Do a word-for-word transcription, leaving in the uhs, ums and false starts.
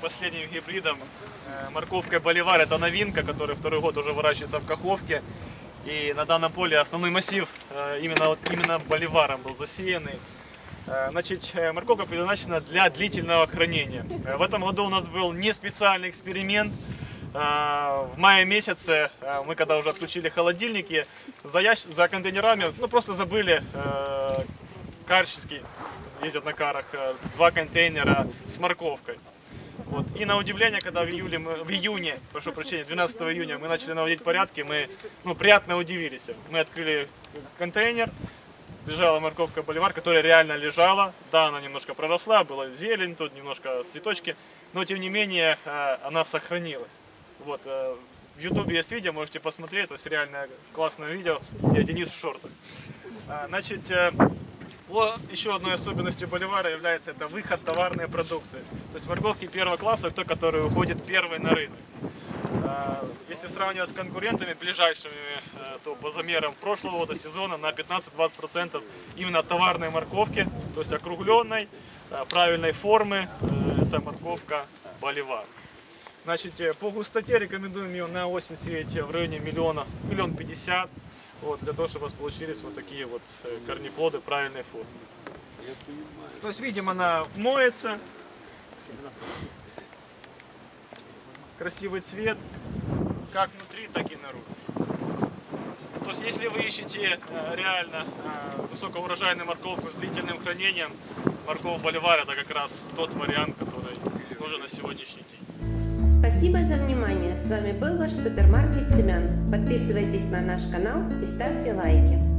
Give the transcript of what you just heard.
последним гибридом. Морковка Боливар — это новинка, которая второй год уже выращивается в Каховке. И на данном поле основной массив именно, именно Боливаром был засеянный. Значит, морковка предназначена для длительного хранения. В этом году у нас был не специальный эксперимент. В мае месяце мы, когда уже отключили холодильники, за, ящ... за контейнерами, ну, просто забыли, э, карщики ездят на карах, два контейнера с морковкой. Вот. И на удивление, когда в, июле мы, в июне, прошу прощения, двенадцатого июня мы начали наводить порядки, мы ну, приятно удивились. Мы открыли контейнер, лежала морковка Боливар, которая реально лежала. Да, она немножко проросла, была зелень, тут немножко цветочки, но тем не менее она сохранилась. Вот, в ютубе есть видео, можете посмотреть, то есть реально классное видео, где Денис в шортах. Значит, еще одной особенностью Боливара является это выход товарной продукции. То есть морковки первого класса, это который уходит первый на рынок. Если сравнивать с конкурентами ближайшими, то по замерам прошлого года сезона на пятнадцать-двадцать процентов именно товарной морковки, то есть округленной, правильной формы, это морковка Боливар. Значит, по густоте рекомендуем ее на осень сеять в районе миллиона, миллион пятьдесят, вот, для того, чтобы у вас получились вот такие вот корнеплоды правильной формы. То есть, видим, она моется, красивый цвет, как внутри, так и наружу. То есть, если вы ищете реально высокоурожайную морковку с длительным хранением, морковь Боливар — это как раз тот вариант, который нужен на сегодняшний день. Спасибо за внимание. С вами был ваш супермаркет семян. Подписывайтесь на наш канал и ставьте лайки.